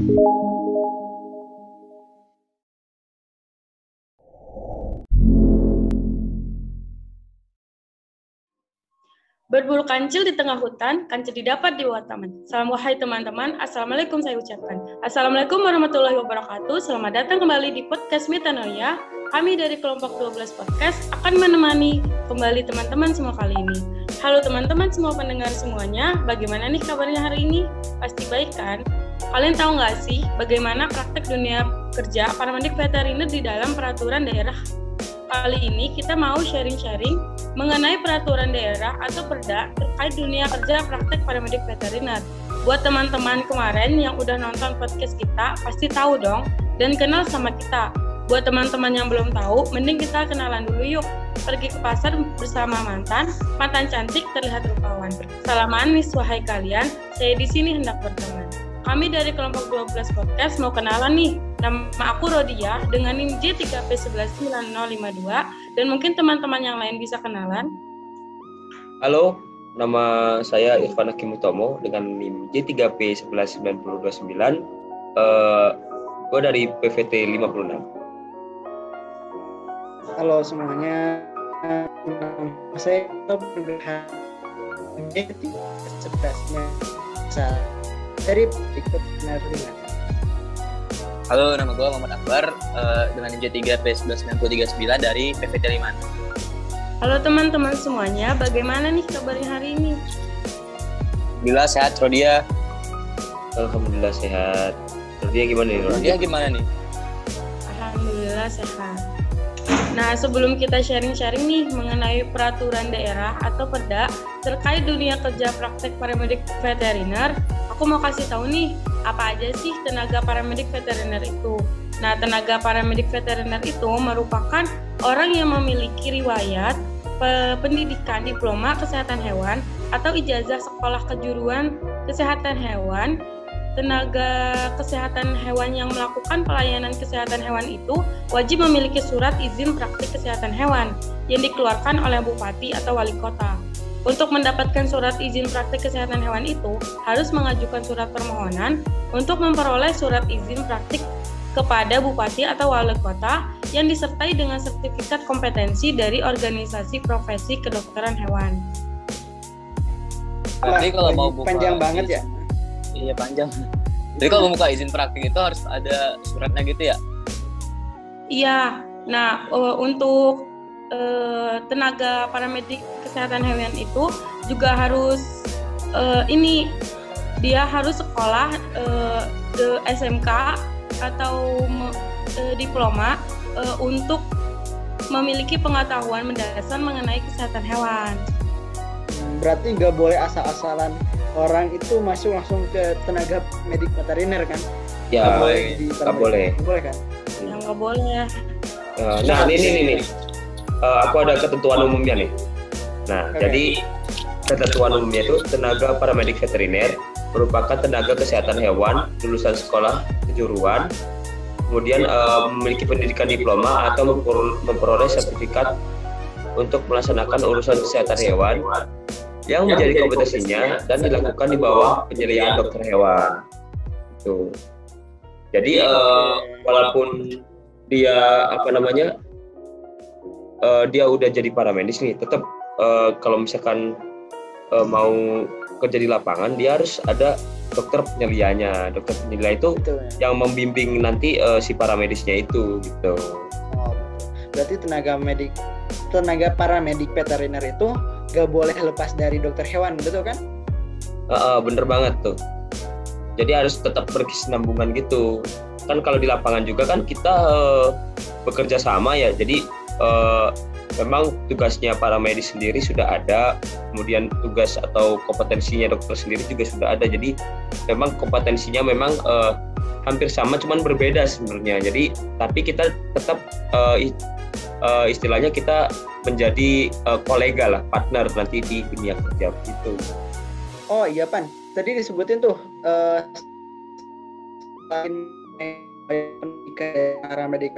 Berburu kancil di tengah hutan, kancil didapat di bawah taman. Salam wahai teman-teman, Assalamualaikum saya ucapkan. Assalamualaikum warahmatullahi wabarakatuh. Selamat datang kembali di podcast Metanoia. Kami dari kelompok 12 podcast akan menemani kembali teman-teman semua kali ini. Halo teman-teman semua pendengar semuanya, bagaimana nih kabarnya hari ini? Pasti baik kan? Kalian tahu nggak sih bagaimana praktek dunia kerja paramedik veteriner di dalam peraturan daerah? Kali ini kita mau sharing-sharing mengenai peraturan daerah atau perda terkait dunia kerja praktek paramedik veteriner. Buat teman-teman kemarin yang udah nonton podcast kita, pasti tahu dong dan kenal sama kita. Buat teman-teman yang belum tahu, mending kita kenalan dulu yuk. Pergi ke pasar bersama mantan cantik terlihat rupawan. Salam manis wahai kalian, saya di sini hendak berteman. Kami dari kelompok 12 podcast mau kenalan nih. Nama aku Rodia dengan NIM J3P119052 dan mungkin teman-teman yang lain bisa kenalan. Halo, nama saya Irfan Hakim Utomo dengan NIM J3P119029. Gue dari PVT 56. Halo semuanya, nama saya Ibrahim J3P1190 dari ikut penerima. Halo, nama gue Muhammad Akbar dengan J3P19939 dari PVT 5. Halo teman-teman semuanya, bagaimana nih kabarnya hari ini? Alhamdulillah sehat, Rodia. Alhamdulillah sehat. Rodia gimana nih? Rodia gimana nih? Alhamdulillah sehat. Nah, sebelum kita sharing-sharing nih mengenai peraturan daerah atau perda terkait dunia kerja praktek paramedik veteriner, aku mau kasih tahu nih, apa aja sih tenaga paramedik veteriner itu? Nah, tenaga paramedik veteriner itu merupakan orang yang memiliki riwayat pendidikan diploma kesehatan hewan atau ijazah sekolah kejuruan kesehatan hewan. Tenaga kesehatan hewan yang melakukan pelayanan kesehatan hewan itu wajib memiliki surat izin praktik kesehatan hewan yang dikeluarkan oleh bupati atau wali kota. Untuk mendapatkan surat izin praktik kesehatan hewan itu, harus mengajukan surat permohonan untuk memperoleh surat izin praktik kepada bupati atau wali kota yang disertai dengan sertifikat kompetensi dari organisasi profesi kedokteran hewan. Berarti kalau mau buka panjang banget ya? Iya panjang. Jadi kalau mau buka izin praktik itu harus ada suratnya gitu ya? Iya. Nah, untuk tenaga paramedik kesehatan hewan itu juga harus dia harus sekolah ke SMK atau diploma untuk memiliki pengetahuan mendasar mengenai kesehatan hewan. Berarti nggak boleh asal-asalan orang itu masuk langsung ke tenaga medik veteriner kan? Ya, nggak boleh. Nggak boleh kan? Yang nggak boleh. Nah, ini. Aku ada ketentuan umumnya nih. Nah, Jadi ketentuan umumnya itu tenaga paramedik veteriner merupakan tenaga kesehatan hewan lulusan sekolah kejuruan, kemudian memiliki pendidikan diploma atau memperoleh sertifikat untuk melaksanakan urusan kesehatan hewan yang menjadi kompetensinya dan dilakukan di bawah penyelidikan dokter hewan. Itu. Jadi walaupun dia dia udah jadi paramedis nih, tetap kalau misalkan mau kerja di lapangan dia harus ada dokter penyelidikannya. Dokter penyelidikan itu yang membimbing nanti si paramedisnya itu gitu. Oh, berarti tenaga paramedik veteriner itu gak boleh lepas dari dokter hewan, betul kan? Bener banget tuh. Jadi harus tetap berkesinambungan gitu. Kan kalau di lapangan juga kan kita bekerja sama ya. Jadi memang tugasnya paramedis sendiri sudah ada, kemudian tugas atau kompetensinya dokter sendiri juga sudah ada. Jadi memang kompetensinya memang hampir sama, cuman berbeda sebenarnya. Jadi tapi kita tetap istilahnya kita menjadi kolega lah, partner nanti di dunia kerja gitu. Oh iya Pan, tadi disebutin tuh selain paramedik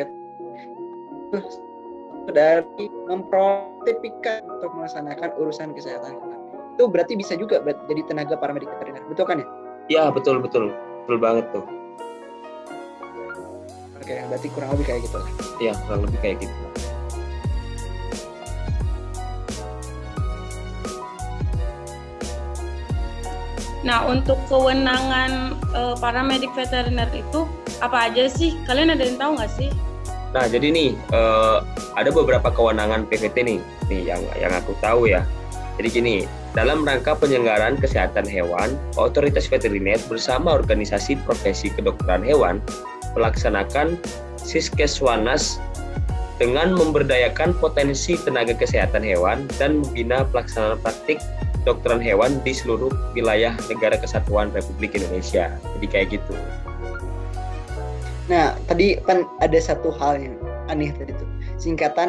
dari memperoleh sertifikat untuk melaksanakan urusan kesehatan itu berarti bisa juga jadi tenaga paramedik veteriner, betul kan ya? Ya betul banget tuh. Oke, berarti kurang lebih kayak gitu lah. Ya, kurang lebih kayak gitu. Nah, untuk kewenangan paramedik veteriner itu apa aja sih? Kalian ada yang tahu nggak sih? Nah, jadi nih ada beberapa kewenangan PVT nih yang aku tahu ya. Jadi gini, dalam rangka penyelenggaraan kesehatan hewan, otoritas veteriner bersama organisasi profesi kedokteran hewan melaksanakan Siskeswanas dengan memberdayakan potensi tenaga kesehatan hewan dan membina pelaksanaan praktik kedokteran hewan di seluruh wilayah Negara Kesatuan Republik Indonesia. Jadi kayak gitu. Nah, tadi kan ada satu hal yang aneh tadi tuh. Singkatan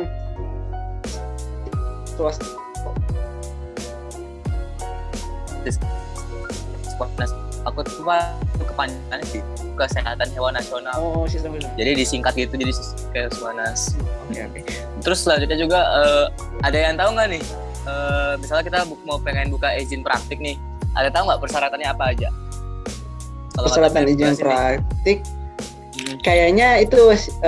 aku tuh kepanjangan sih Kesehatan Hewan Nasional. Oh, sistem itu. Jadi disingkat gitu, jadi Siskeswanas. Oke. Terus selanjutnya juga ada yang tahu nggak nih? Misalnya kita mau pengen buka izin praktik nih, ada tahu nggak persyaratannya apa aja? Kalau persyaratan izin praktik, kayaknya itu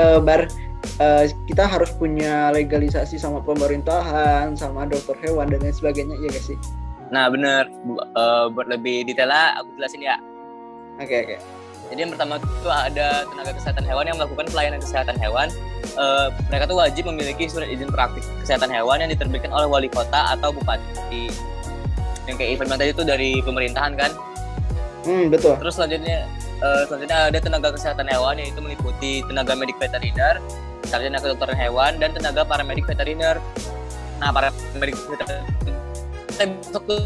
kita harus punya legalisasi sama pemerintahan, sama dokter hewan dan lain sebagainya, iya gak sih? Nah bener, buat lebih detailnya aku jelasin ya. Oke. Jadi yang pertama itu ada tenaga kesehatan hewan yang melakukan pelayanan kesehatan hewan. Mereka tuh wajib memiliki surat izin praktik kesehatan hewan yang diterbitkan oleh wali kota atau bupati. Yang kayak event tadi itu dari pemerintahan kan? Betul. Terus selanjutnya ada tenaga kesehatan hewan, yaitu meliputi tenaga medik veteriner, sarjana kedokteran hewan, dan tenaga paramedik veteriner. Nah, paramedik veteriner saya masuk tuh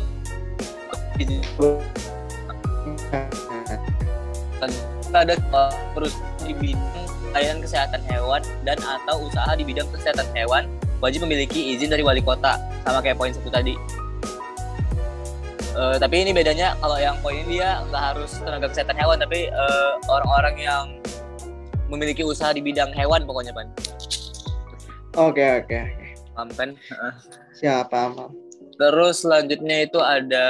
ada perusahaan di bidang layanan kesehatan hewan dan atau usaha di bidang kesehatan hewan wajib memiliki izin dari wali kota, sama kayak poin 1 tadi. Tapi ini bedanya, kalau yang poin ini dia nggak harus tenaga kesehatan hewan, tapi orang-orang yang memiliki usaha di bidang hewan pokoknya, Pan. Oke. Paham kan? Siap, paham. Terus selanjutnya itu ada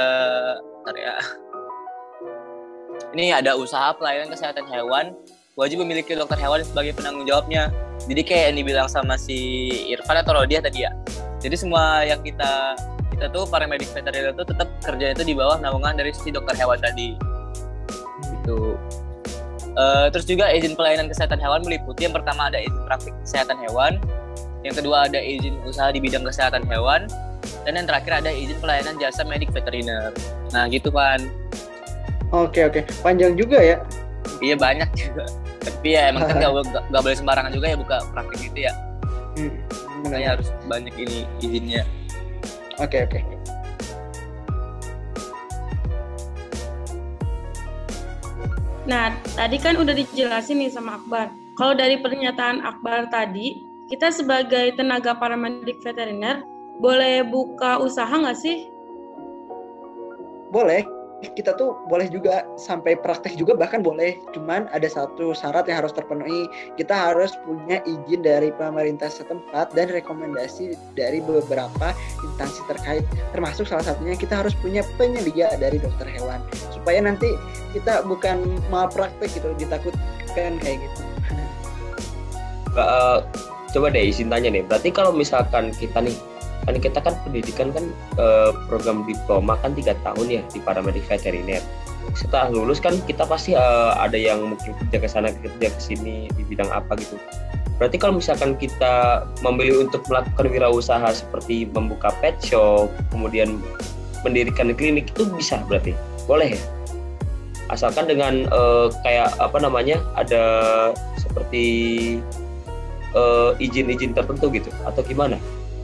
ini ada usaha pelayanan kesehatan hewan wajib memiliki dokter hewan sebagai penanggung jawabnya. Jadi kayak yang dibilang sama si Irfan atau Rodia tadi ya. Jadi semua yang kita tuh paramedik veteriner itu tetap kerjanya itu di bawah naungan dari si dokter hewan tadi. Gitu. Terus juga izin pelayanan kesehatan hewan meliputi yang pertama ada izin praktik kesehatan hewan, yang kedua ada izin usaha di bidang kesehatan hewan, dan yang terakhir ada izin pelayanan jasa medik veteriner. Nah gitu Pan. Oke. Panjang juga ya. Iya banyak juga. Tapi ya emang kan gak boleh sembarangan juga ya buka praktik gitu ya. Makanya harus banyak ini izinnya. Oke. Nah, tadi kan udah dijelasin nih sama Akbar. Kalau dari pernyataan Akbar tadi, kita sebagai tenaga paramedik veteriner boleh buka usaha nggak sih? Boleh. Kita tuh boleh juga sampai praktek juga, bahkan boleh. Cuman ada satu syarat yang harus terpenuhi. Kita harus punya izin dari pemerintah setempat dan rekomendasi dari beberapa instansi terkait. Termasuk salah satunya kita harus punya penyedia dari dokter hewan. Supaya nanti kita bukan malpraktek gitu, ditakutkan kayak gitu. Coba deh izin tanya nih. Berarti kalau misalkan kita kan pendidikan kan program diploma kan 3 tahun ya di paramedik veteriner. Setelah lulus kan kita pasti ada yang mungkin kerja ke sana kerja ke sini di bidang apa gitu. Berarti kalau misalkan kita memilih untuk melakukan wirausaha seperti membuka pet shop, kemudian mendirikan klinik, itu bisa berarti? Boleh ya? Asalkan dengan ada seperti izin-izin tertentu gitu atau gimana?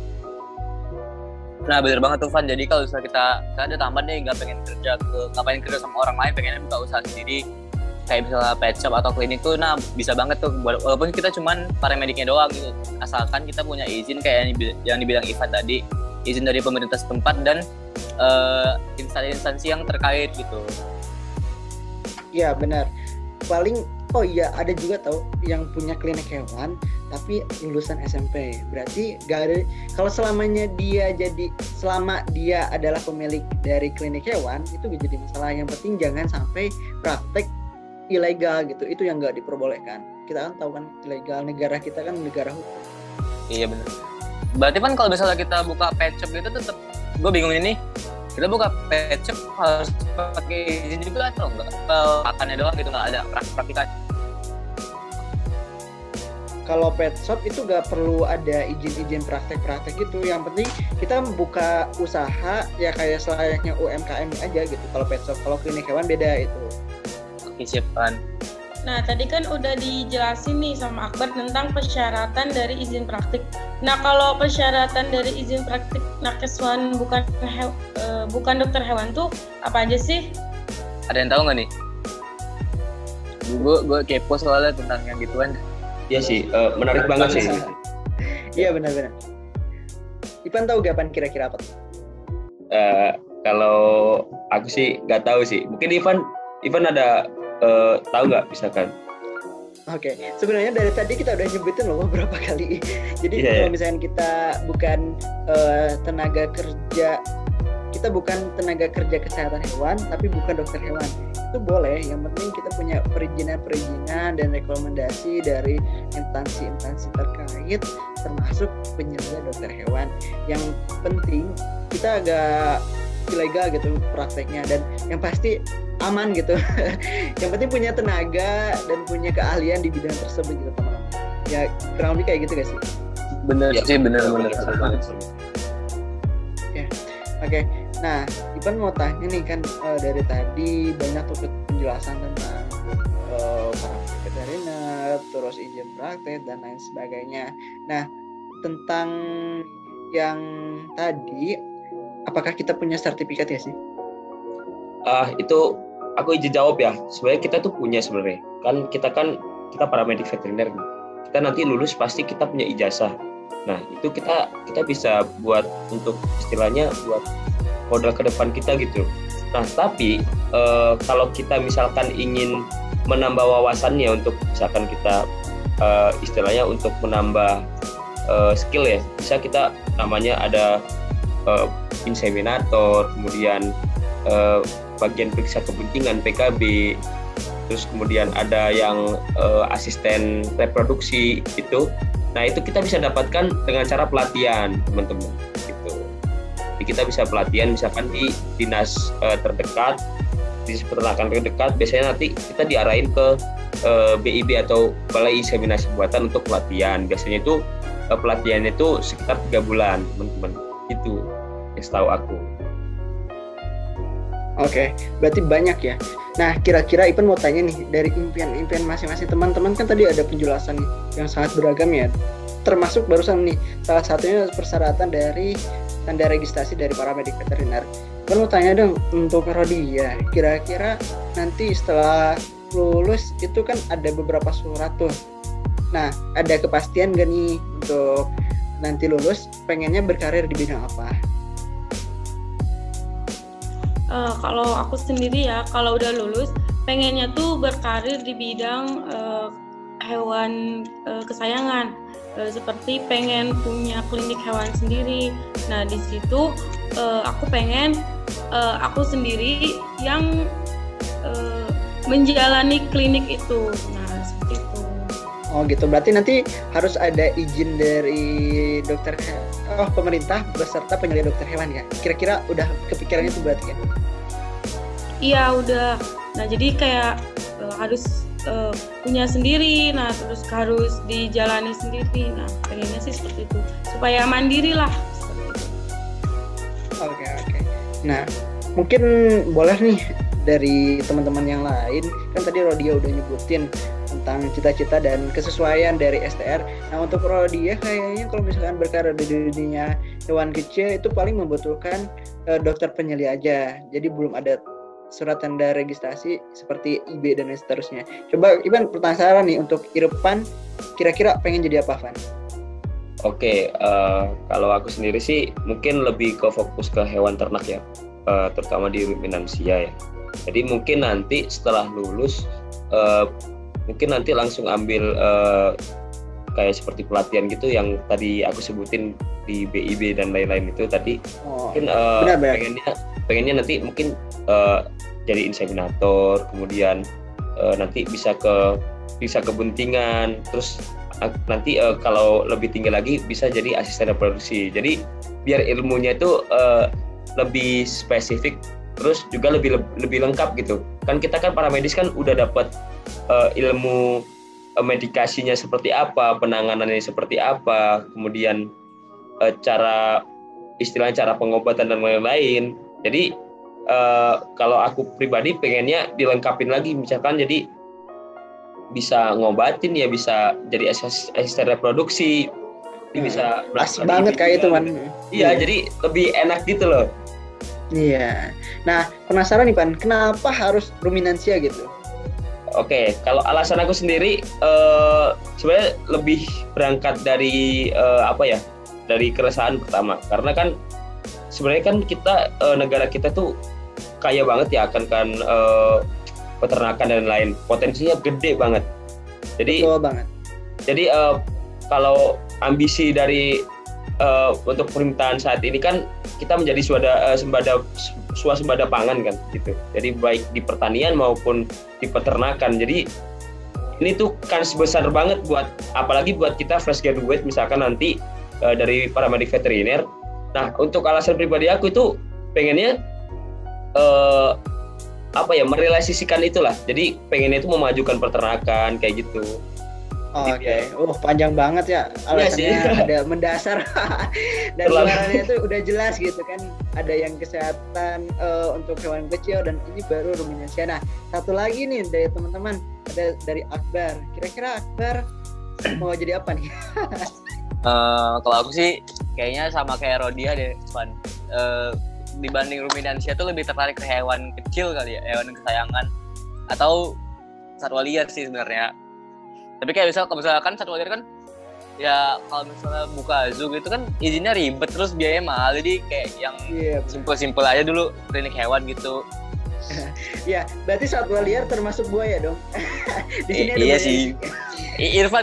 Nah bener banget tuh Van, jadi kalau misalnya kita ada tambahan nih nggak pengen kerja sama orang lain, pengennya buka usaha sendiri kayak misalnya pet shop atau klinik tuh, nah bisa banget tuh walaupun kita cuman paramediknya doang gitu, asalkan kita punya izin kayak yang dibilang Ivan tadi, izin dari pemerintah setempat dan instansi yang terkait gitu. Iya benar. Ada juga tahu yang punya klinik hewan tapi lulusan SMP. Berarti gak ada, kalau selama dia adalah pemilik dari klinik hewan itu gak jadi masalah. Yang penting jangan sampai praktek ilegal gitu, itu yang gak diperbolehkan. kita kan tahu kan ilegal, negara kita kan negara hukum. Iya benar. Berarti kan kalau misalnya kita buka pet shop itu tetap, gue bingung ini, kita buka pet shop harus pakai izin juga atau enggak? Makannya doang gitu, nggak ada praktikan. Kalau pet shop itu gak perlu ada izin-izin praktek-praktek gitu. Yang penting kita buka usaha ya kayak selayaknya UMKM aja gitu. Kalau pet shop, kalau klinik hewan beda itu. Oke, siapkan. Nah, tadi kan udah dijelasin nih sama Akbar tentang persyaratan dari izin praktik. Nah, kalau persyaratan dari izin praktik nakeswan bukan dokter hewan tuh apa aja sih? Ada yang tahu nggak nih? Gue kepo soalnya tentang yang gituan. Iya sih, menarik banget sih. Iya benar-benar. Ipan tahu gak Pan kira-kira apa? Kalau aku sih nggak tahu sih. Mungkin Ivan ada tahu nggak misalkan? Oke, sebenarnya dari tadi kita udah nyebutin loh beberapa kali. Jadi kalau misalnya kita bukan tenaga kerja, kita bukan tenaga kerja kesehatan hewan, tapi bukan dokter hewan. Itu boleh, yang penting kita punya perizinan dan rekomendasi dari instansi-instansi terkait, termasuk penyedia dokter hewan. Yang penting kita agak ilegal gitu prakteknya, dan yang pasti aman gitu. Yang penting punya tenaga dan punya keahlian di bidang tersebut gitu teman-teman. Ya kurang lebih kayak gitu guys sih. Bener Ya, sih, bener. Ya, oke. Nah, Ipan mau tanya nih kan dari tadi banyak tuh penjelasan tentang veteriner, terus izin praktek dan lain sebagainya. Nah, tentang yang tadi, apakah kita punya sertifikat ya sih? Itu aku izin jawab ya. Sebenarnya kita tuh punya sebenarnya. Kita paramedik veteriner. Kita nanti lulus pasti kita punya ijazah. Nah, itu kita bisa buat untuk istilahnya buat modal ke depan kita gitu. Nah, tapi kalau kita misalkan ingin menambah wawasannya untuk misalkan kita istilahnya untuk menambah skill ya, bisa kita namanya ada inseminator, kemudian bagian periksa kepentingan PKB, terus kemudian ada yang asisten reproduksi itu. Nah, itu kita bisa dapatkan dengan cara pelatihan, teman-teman. Gitu. Jadi kita bisa pelatihan misalkan di dinas terdekat, di peternakan terdekat. Biasanya nanti kita diarahin ke BIB atau Balai Inseminasi Buatan untuk pelatihan. Biasanya itu pelatihannya itu sekitar 3 bulan, teman-teman. Itu yang setahu aku. Oke, berarti banyak ya. Nah, kira-kira Ipan mau tanya nih, dari impian masing-masing teman-teman kan tadi ada penjelasan yang sangat beragam ya. Termasuk barusan nih, salah satunya persyaratan dari tanda registrasi dari paramedik veteriner. Ipan mau tanya dong, untuk Rodia, kira-kira nanti setelah lulus itu kan ada beberapa surat tuh. Nah, ada kepastian gak nih untuk nanti lulus pengennya berkarir di bidang apa? Kalau aku sendiri ya, kalau udah lulus pengennya tuh berkarir di bidang hewan kesayangan, seperti pengen punya klinik hewan sendiri. Nah, di situ aku pengen aku sendiri yang menjalani klinik itu. Nah, seperti itu. Oh gitu, berarti nanti harus ada izin dari pemerintah beserta penyedia dokter hewan ya. Kira-kira udah kepikiran itu berarti ya? Iya udah. Nah jadi kayak harus punya sendiri, nah terus harus dijalani sendiri. Nah pengennya sih seperti itu, supaya mandiri lah. Oke. Nah mungkin boleh nih dari teman-teman yang lain, kan tadi Rodia udah nyebutin tentang cita-cita dan kesesuaian dari STR. Nah untuk Rodia kayaknya kalau misalkan berkarir di dunia hewan kecil itu paling membutuhkan dokter penyeli aja. Jadi belum ada surat tanda registrasi seperti IB dan seterusnya. Coba Iban penasaran nih, untuk Irfan kira-kira pengen jadi apa, Van? Oke, kalau aku sendiri sih mungkin lebih ke fokus ke hewan ternak ya, terutama di ruminansia ya. Jadi mungkin nanti setelah lulus mungkin nanti langsung ambil kayak seperti pelatihan gitu yang tadi aku sebutin di BIB dan lain-lain itu tadi. Mungkin pengennya nanti mungkin jadi inseminator, kemudian nanti bisa ke buntingan, terus nanti kalau lebih tinggi lagi bisa jadi asisten reproduksi. Jadi biar ilmunya itu lebih spesifik, terus juga lebih lengkap gitu. Kan kita kan paramedis kan udah dapat ilmu medikasinya seperti apa, penanganannya seperti apa, kemudian cara pengobatan dan lain-lain. Jadi kalau aku pribadi pengennya dilengkapin lagi, misalkan jadi bisa ngobatin ya, bisa jadi asisten reproduksi, bisa asik banget kayak itu man. Iya, jadi lebih enak gitu loh. Iya. Nah, penasaran nih Pan, kenapa harus ruminansia gitu? Oke, kalau alasan aku sendiri sebenarnya lebih berangkat dari dari keresahan pertama, karena kan sebenarnya kan kita negara kita tuh kaya banget ya akan peternakan dan lain, potensinya gede banget. Betul banget. Jadi kalau ambisi dari untuk pemerintahan saat ini kan kita menjadi swasembada pangan kan gitu. Jadi baik di pertanian maupun di peternakan. Jadi ini tuh kans besar banget apalagi buat kita fresh graduate misalkan nanti dari paramedik veteriner. Nah, untuk alasan pribadi aku itu pengennya merealisasikan itulah. Jadi pengennya itu memajukan peternakan kayak gitu. Oke. Panjang banget ya alasannya. Iya sih. Ada mendasar dan luarannya itu udah jelas gitu kan. Ada yang kesehatan untuk hewan kecil dan ini baru ruminansia. Nah, satu lagi nih dari teman-teman, ada dari Akbar. Kira-kira Akbar mau jadi apa nih? Kalau aku sih kayaknya sama kayak Rodia deh, Van. Dibanding ruminansia tuh lebih tertarik ke hewan kecil kali ya, hewan kesayangan atau satwa liar sih sebenarnya. Tapi kayak misalkan satwa liar kan ya kalau misalnya buka zoo gitu kan izinnya ribet terus biayanya mahal, jadi kayak yang simpel-simpel aja dulu klinik hewan gitu. Ya, berarti satwa liar termasuk buaya dong. Di sini ada iya sih. Irfan.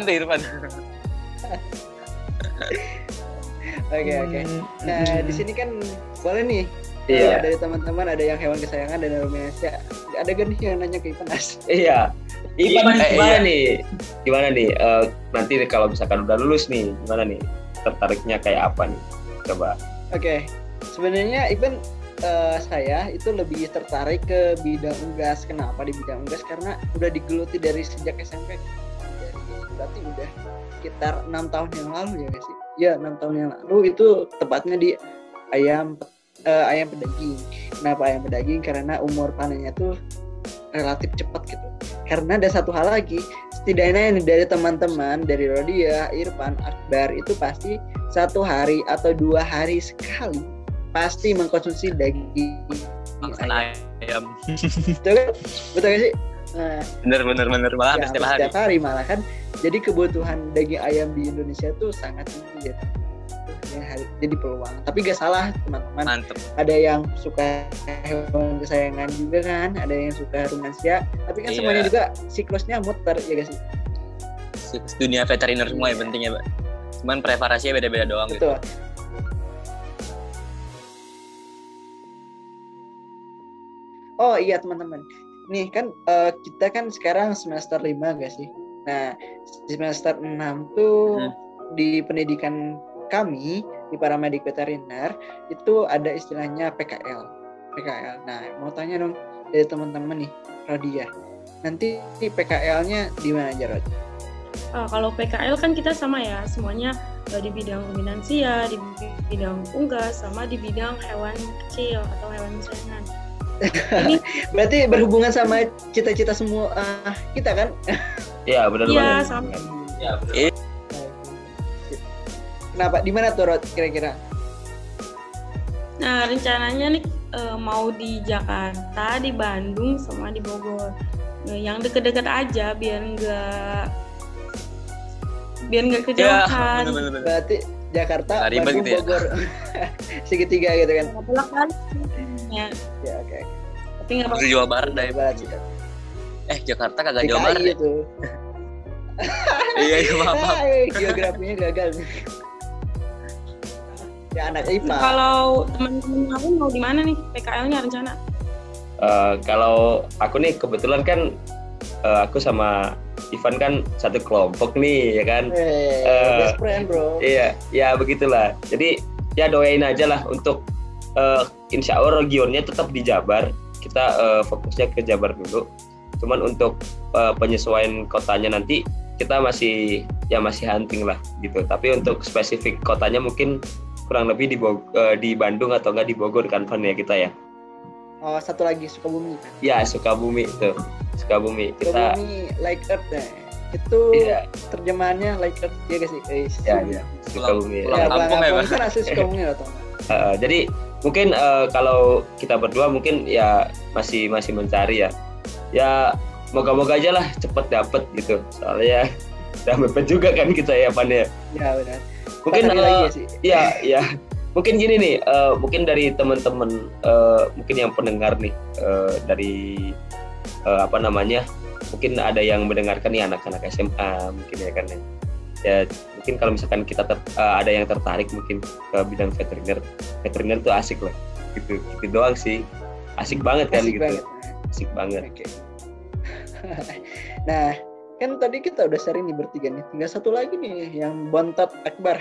Oke. Nah, di sini kan boleh nih. Dari teman-teman ada yang hewan kesayangan dan ruminansia. Ada gak nih yang nanya ke Ipanas? Iya. Ipan gimana nih? Nanti kalau misalkan udah lulus nih, gimana nih? Tertariknya kayak apa nih? Coba. Oke. Sebenarnya Ipan saya itu lebih tertarik ke bidang unggas. Kenapa di bidang unggas? Karena udah digeluti dari sejak SMP. Berarti udah sekitar 6 tahun yang lalu ya guys. Ya 6 tahun yang lalu itu tepatnya di ayam pedaging. Kenapa ayam pedaging? Karena umur panennya tuh relatif cepat gitu. Karena ada satu hal lagi, setidaknya ini dari teman-teman, dari Rodia, Irfan, Akbar itu pasti 1 hari atau 2 hari sekali pasti mengkonsumsi daging ayam. Betul gak sih? Nah, bener banget setiap hari malah kan. Jadi kebutuhan daging ayam di Indonesia tuh sangat tinggi ya. Jadi peluang. Tapi gak salah teman-teman. Mantep. Ada yang suka hewan kesayangan juga kan, ada yang suka ruminansia. Tapi kan semuanya juga siklusnya muter ya guys. Siklus dunia veteriner semua ya pentingnya, Pak. Cuman preparasinya beda-beda doang. Betul. Gitu. Oh iya teman-teman. Nih kan kita kan sekarang semester 5 gak sih? Nah, semester 6 tuh di pendidikan kami di paramedik veteriner itu ada istilahnya PKL. Nah, mau tanya dong dari teman-teman nih, Rodia. Nanti PKL-nya di mana aja, Rod? Kalau PKL kan kita sama ya, semuanya di bidang ruminansia, di bidang unggas, sama di bidang hewan kecil atau hewan kesayangan. Ini berarti berhubungan sama cita-cita semua kita kan? Iya, benar banget. Iya, sama. Iya, benar. Kenapa? Di mana tuh Rod kira-kira? Nah, rencananya nih mau di Jakarta, di Bandung, sama di Bogor. Yang deket-deket aja biar nggak kejauhan. Ya, berarti Jakarta, Bandung, gitu ya? Bogor, segitiga gitu kan? Bolak-balik. Ya, oke. Tapi nggak apa-apa. Jawa Barat dah. Jakarta kagak Jawa Barat itu. Iya, maaf. Geografinya gagal. Ya anak IPA. Kalau teman-teman aku mau di mana nih PKL-nya rencana? Kalau aku nih kebetulan kan aku sama Ivan kan satu kelompok nih ya kan. Best friend bro. Iya, ya begitulah. Jadi ya doain aja lah untuk insya Allah regionnya tetap di Jabar. Kita fokusnya ke Jabar dulu. Cuman untuk penyesuaian kotanya nanti kita masih hunting lah gitu. Tapi untuk spesifik kotanya mungkin kurang lebih di Bandung atau enggak di Bogor kan Van ya kita ya. Oh, satu lagi Sukabumi kan? Ya, Sukabumi itu. Sukabumi. Sukabumi like earth deh. Itu terjemahannya like earth ya guys sih. Iya. Sukabumi. Pulang kampung ya, Bang. Kan asli Sukabumi lah Tom. Jadi mungkin kalau kita berdua mungkin ya masih mencari ya. Ya moga-moga aja lah cepet dapet gitu. Soalnya udah mepet juga kan kita ya Pan ya. Ya benar. Mungkin lagi sih. Iya. Mungkin gini nih, mungkin dari teman-teman mungkin yang pendengar nih dari mungkin ada yang mendengarkan nih anak-anak SMA mungkin ya kan ya. Ya mungkin kalau misalkan kita ada yang tertarik mungkin ke bidang veteriner tuh asik lah gitu doang sih, asik banget kan asik gitu banget. Asik banget. Okay. Nah kan tadi kita udah sharing nih bertiga nih, tinggal satu lagi nih yang bontot Akbar.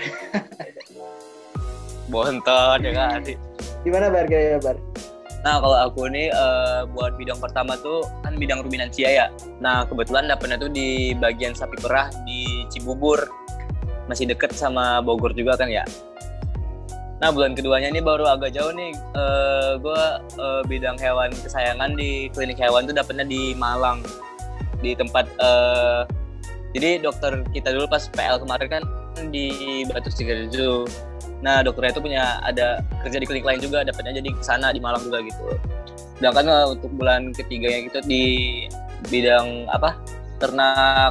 Bontot ya kan. Gimana Bar kira-kira Bar? Nah kalau aku nih buat bidang pertama tuh kan bidang ruminansia ya. Nah kebetulan dapetnya tuh di bagian sapi perah di Cibubur, masih deket sama Bogor juga kan ya. Nah bulan keduanya ini baru agak jauh nih, gue bidang hewan kesayangan di klinik hewan tuh dapetnya di Malang, di tempat jadi dokter kita dulu pas PL kemarin kan di Batu Sidoarjo. Nah dokternya itu ada kerja di klinik lain juga, dapatnya jadi kesana di Malang juga gitu. Sedangkan untuk bulan ketiganya gitu di bidang ternak,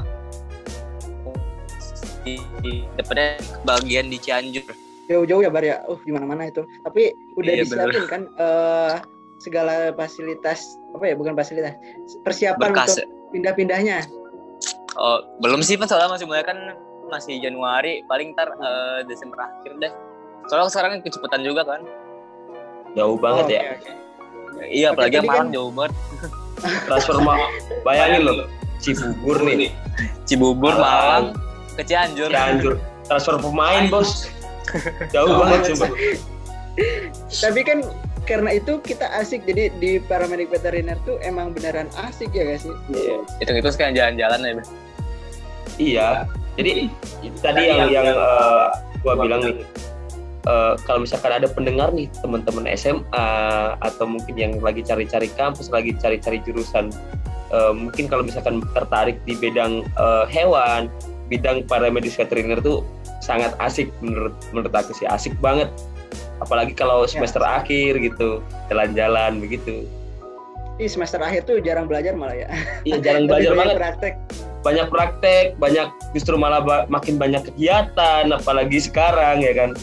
dapatnya bagian di Cianjur. Jauh-jauh ya Bar ya, gimana-mana itu. Tapi udah disiapin kan segala fasilitas, bukan fasilitas, persiapan berkas untuk pindah-pindahnya. Oh belum sih Pak, soalnya masih mulai kan masih Januari, paling ntar Desember akhir deh. Soalnya sekarang kecepatan juga kan. Jauh banget ya. Okay. Iya, apalagi Malang jauh banget. Transfer bayangin loh, Cibubur nih. Cibubur, Malang, ke Cianjur. Transfer pemain, Bos. Jauh banget coba. Tapi kan karena itu kita asik, jadi di paramedik veteriner tuh emang beneran asik ya guys sih. Iya. Itu sekarang jalan-jalan ya, Bang. Iya. Jadi tadi yang gua bilang nih, kalau misalkan ada pendengar nih teman-teman SMA atau mungkin yang lagi cari-cari kampus, lagi cari-cari jurusan, mungkin kalau misalkan tertarik di bidang hewan, bidang paramedis veteriner tuh sangat asik menurut aku sih, asik banget. Apalagi kalau semester akhir gitu, jalan-jalan begitu. Semester akhir tuh jarang belajar malah ya. Iya, jarang belajar banget. Banyak praktek, justru malah makin banyak kegiatan, apalagi sekarang ya kan.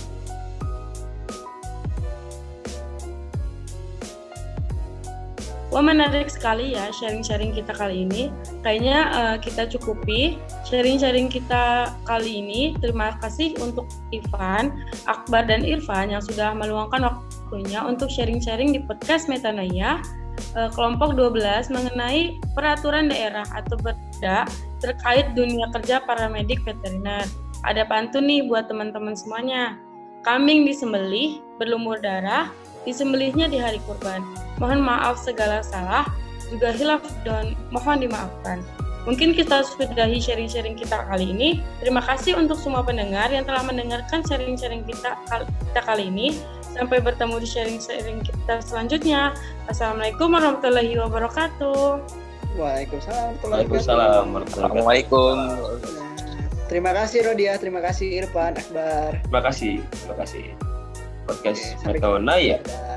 Wah, menarik sekali ya sharing-sharing kita kali ini. Kayaknya kita cukupi sharing-sharing kita kali ini. Terima kasih untuk Ivan, Akbar, dan Irfan yang sudah meluangkan waktunya untuk sharing-sharing di podcast Metanoia kelompok 12 mengenai peraturan daerah atau Perda terkait dunia kerja paramedik veteriner. Ada pantun nih buat teman-teman semuanya. Kambing disembelih, berlumur darah, disembelihnya di hari kurban. Mohon maaf segala salah, juga hilaf dan mohon dimaafkan. Mungkin kita sudahi sharing-sharing kita kali ini. Terima kasih untuk semua pendengar yang telah mendengarkan sharing-sharing kita kali ini. Sampai bertemu di sharing-sharing kita selanjutnya. Assalamualaikum warahmatullahi wabarakatuh. Waalaikumsalam warahmatullahi wabarakatuh. Terima kasih Rodia, terima kasih Irfan, Akbar. Terima kasih. Podcast Metanoia.